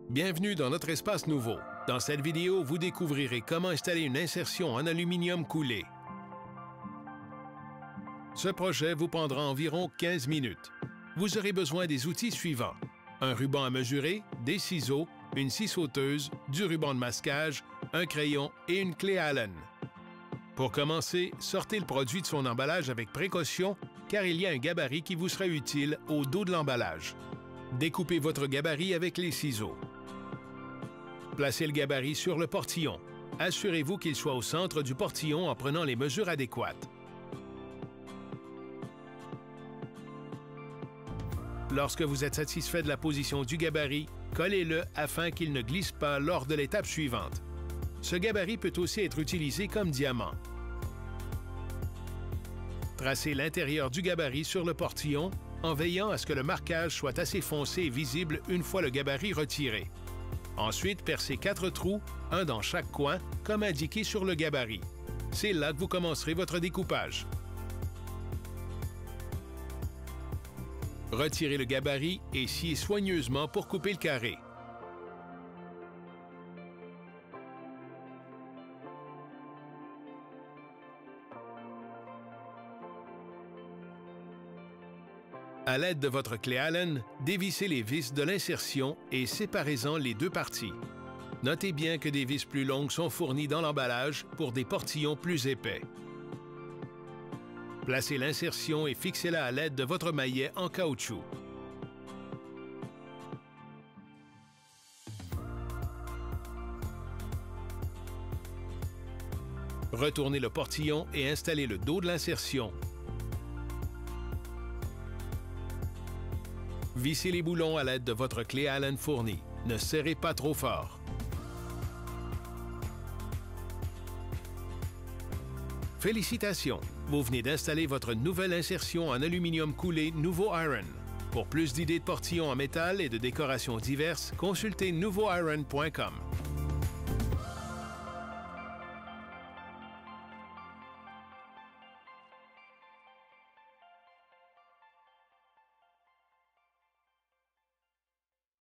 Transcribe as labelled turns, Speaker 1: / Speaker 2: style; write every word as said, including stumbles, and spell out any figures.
Speaker 1: Bienvenue dans notre espace nouveau. Dans cette vidéo, vous découvrirez comment installer une insertion en aluminium coulé. Ce projet vous prendra environ quinze minutes. Vous aurez besoin des outils suivants: un ruban à mesurer, des ciseaux, une scie sauteuse, du ruban de masquage, un crayon et une clé Allen. Pour commencer, sortez le produit de son emballage avec précaution car il y a un gabarit qui vous sera utile au dos de l'emballage. Découpez votre gabarit avec les ciseaux. Placez le gabarit sur le portillon. Assurez-vous qu'il soit au centre du portillon en prenant les mesures adéquates. Lorsque vous êtes satisfait de la position du gabarit, collez-le afin qu'il ne glisse pas lors de l'étape suivante. Ce gabarit peut aussi être utilisé comme diamant. Tracez l'intérieur du gabarit sur le portillon en veillant à ce que le marquage soit assez foncé et visible une fois le gabarit retiré. Ensuite, percez quatre trous, un dans chaque coin, comme indiqué sur le gabarit. C'est là que vous commencerez votre découpage. Retirez le gabarit et sciez soigneusement pour couper le carré. À l'aide de votre clé Allen, dévissez les vis de l'insertion et séparez-en les deux parties. Notez bien que des vis plus longues sont fournies dans l'emballage pour des portillons plus épais. Placez l'insertion et fixez-la à l'aide de votre maillet en caoutchouc. Retournez le portillon et installez le dos de l'insertion. Vissez les boulons à l'aide de votre clé Allen fournie. Ne serrez pas trop fort. Félicitations! Vous venez d'installer votre nouvelle insertion en aluminium coulé Nouveau Iron. Pour plus d'idées de portillons en métal et de décorations diverses, consultez nouveau iron point com.